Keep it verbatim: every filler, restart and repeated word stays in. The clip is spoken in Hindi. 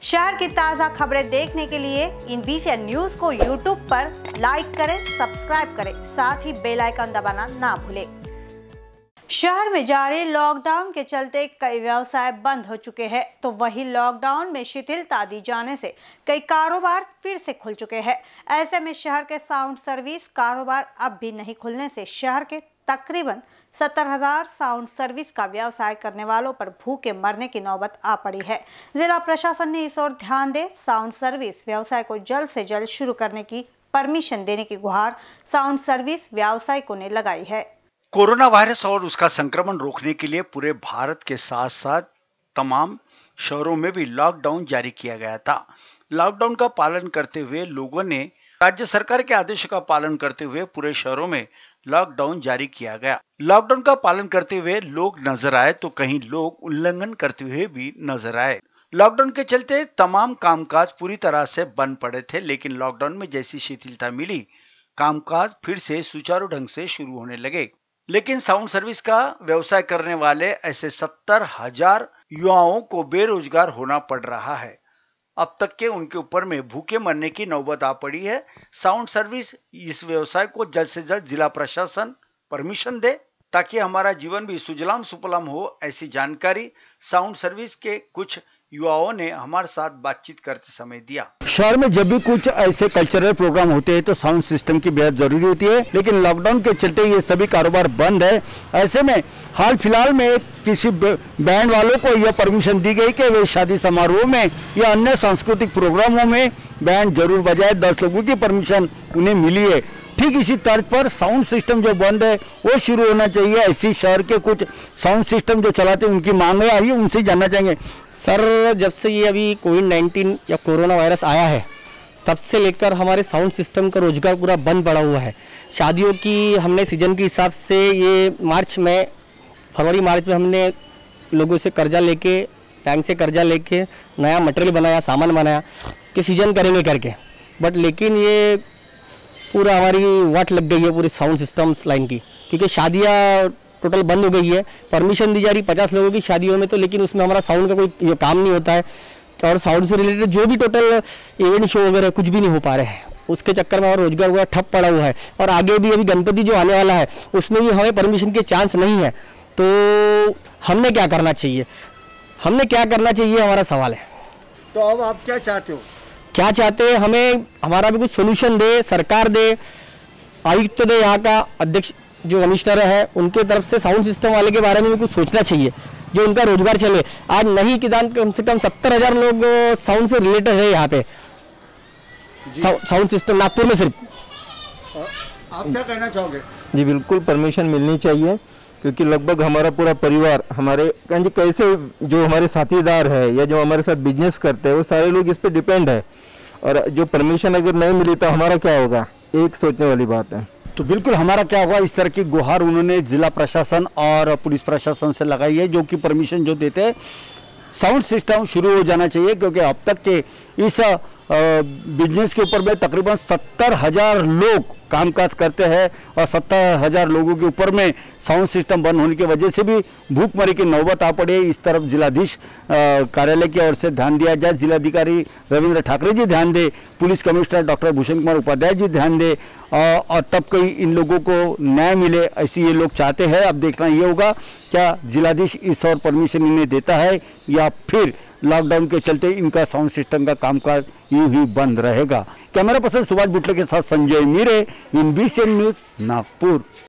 शहर की ताज़ा खबरें देखने के लिए इन बीसीएन न्यूज को यूट्यूब पर लाइक करें, सब्सक्राइब करें, साथ ही बेल आइकन दबाना ना भूलें। शहर में जारी लॉकडाउन के चलते कई व्यवसाय बंद हो चुके हैं, तो वही लॉकडाउन में शिथिलता दी जाने से कई कारोबार फिर से खुल चुके हैं। ऐसे में शहर के साउंड सर्विस कारोबार अब भी नहीं खुलने से शहर के तकरीबन सत्तर हजार साउंड सर्विस का व्यवसाय करने वालों पर भूखे मरने की नौबत आ पड़ी है। जिला प्रशासन ने इस ओर ध्यान दे साउंड सर्विस व्यवसाय को जल्द से जल्द शुरू करने की परमिशन देने की गुहार साउंड सर्विस व्यावसायिकों ने लगाई है। कोरोना वायरस और उसका संक्रमण रोकने के लिए पूरे भारत के साथ साथ तमाम शहरों में भी लॉकडाउन जारी किया गया था। लॉकडाउन का पालन करते हुए लोगों ने राज्य सरकार के आदेश का पालन करते हुए पूरे शहरों में लॉकडाउन जारी किया गया। लॉकडाउन का पालन करते हुए लोग नजर आए तो कहीं लोग उल्लंघन करते हुए भी नजर आए। लॉकडाउन के चलते तमाम कामकाज पूरी तरह से बंद पड़े थे, लेकिन लॉकडाउन में जैसी शिथिलता मिली, कामकाज फिर से सुचारू ढंग से शुरू होने लगे। लेकिन साउंड सर्विस का व्यवसाय करने वाले ऐसे सत्तर हजार युवाओं को बेरोजगार होना पड़ रहा है। अब तक के उनके ऊपर में भूखे मरने की नौबत आ पड़ी है। साउंड सर्विस इस व्यवसाय को जल्द से जल्द जिला प्रशासन परमिशन दे ताकि हमारा जीवन भी सुजलाम सुफलाम हो, ऐसी जानकारी साउंड सर्विस के कुछ युवाओं ने हमारे साथ बातचीत करते समय दिया। शहर में जब भी कुछ ऐसे कल्चरल प्रोग्राम होते हैं तो साउंड सिस्टम की बेहद जरूरी होती है, लेकिन लॉकडाउन के चलते ये सभी कारोबार बंद है। ऐसे में हाल फिलहाल में किसी बैंड वालों को यह परमिशन दी गई कि वे शादी समारोह में या अन्य सांस्कृतिक प्रोग्रामों में बैंड जरूर बजाए। दस लोगों की परमिशन उन्हें मिली है। ठीक इसी तर्ज पर साउंड सिस्टम जो बंद है वो शुरू होना चाहिए। ऐसी शहर के कुछ साउंड सिस्टम जो चलाते हैं उनकी मांग आई है, उनसे जानना चाहेंगे। सर, जब से ये अभी कोविड नाइन्टीन या कोरोना वायरस आया है तब से लेकर हमारे साउंड सिस्टम का रोजगार पूरा बंद पड़ा हुआ है। शादियों की हमने सीजन के हिसाब से ये मार्च में फरवरी मार्च में हमने लोगों से कर्जा लेके, बैंक से कर्जा लेके नया मटेरियल बनाया, सामान बनाया कि सीजन करेंगे करके, बट लेकिन ये पूरा हमारी वाट लग गई है पूरी साउंड सिस्टम्स लाइन की, क्योंकि शादियाँ टोटल बंद हो गई है। परमिशन दी जा रही पचास लोगों की शादियों में, तो लेकिन उसमें हमारा साउंड का कोई ये काम नहीं होता है और साउंड से रिलेटेड जो भी टोटल इवेंट शो वगैरह कुछ भी नहीं हो पा रहे हैं। उसके चक्कर में हमारा रोजगार वगैरह ठप पड़ा हुआ है और आगे भी अभी गणपति जो आने वाला है उसमें भी हमें परमिशन के चांस नहीं है। तो हमने क्या करना चाहिए हमने क्या करना चाहिए हमारा सवाल है। तो अब आप क्या चाहते हो? क्या चाहते हैं? हमें हमारा भी कुछ सोल्यूशन दे, सरकार दे, आयुक्त दे, यहाँ का अध्यक्ष जो कमिश्नर है उनके तरफ से साउंड सिस्टम वाले के बारे में भी कुछ सोचना चाहिए जो उनका रोजगार चले। आज नहीं कि दान कम से कम सत्तर हजार लोग साउंड से रिलेटेड है यहाँ पे साउंड सिस्टम नागपुर में सिर्फ। आप क्या कहना चाहोगे? जी बिल्कुल परमिशन मिलनी चाहिए, क्योंकि लगभग हमारा पूरा परिवार, हमारे कैसे जो हमारे साथीदार है या जो हमारे साथ बिजनेस करते हैं वो सारे लोग इस पे डिपेंड है, और जो परमिशन अगर नहीं मिली तो हमारा क्या होगा, एक सोचने वाली बात है। तो बिल्कुल हमारा क्या होगा, इस तरह की गुहार उन्होंने जिला प्रशासन और पुलिस प्रशासन से लगाई है, जो कि परमिशन जो देते हैं साउंड सिस्टम शुरू हो जाना चाहिए, क्योंकि अब तक के इस बिजनेस के ऊपर में तकरीबन सत्तर हजार लोग कामकाज करते हैं और सत्तर हजार लोगों के ऊपर में साउंड सिस्टम बंद होने की वजह से भी भूखमरी की नौबत आ पड़ी है। इस तरफ जिलाधीश कार्यालय की ओर से ध्यान दिया जाए, जिलाधिकारी रविंद्र ठाकरे जी ध्यान दे, police commissioner doctor Bhushan Kumar Upadhyay ji ध्यान दे, और तब कहीं इन लोगों को न्याय मिले, ऐसी ये लोग चाहते हैं। अब देखना ये होगा क्या जिलाधीश इस और परमिशन इन्हें देता है या फिर लॉकडाउन के चलते इनका साउंड सिस्टम का कामकाज यूं ही बंद रहेगा। कैमरा पर्सन सुभाष बुटले के साथ Sanjay Mire, in BCN news Nagpur.